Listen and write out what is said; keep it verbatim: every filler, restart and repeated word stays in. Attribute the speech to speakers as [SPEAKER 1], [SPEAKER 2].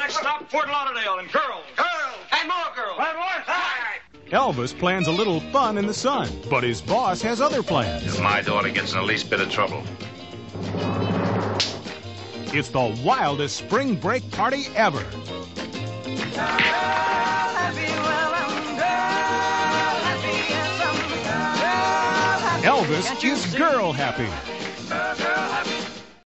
[SPEAKER 1] Next stop, Fort Lauderdale, and girls.
[SPEAKER 2] Girls. And more girls.
[SPEAKER 1] And more. Hi.
[SPEAKER 3] Elvis plans a little fun in the sun, but his boss has other plans.
[SPEAKER 4] If my daughter gets in the least bit of trouble.
[SPEAKER 3] It's the wildest spring break party ever. Elvis is girl happy.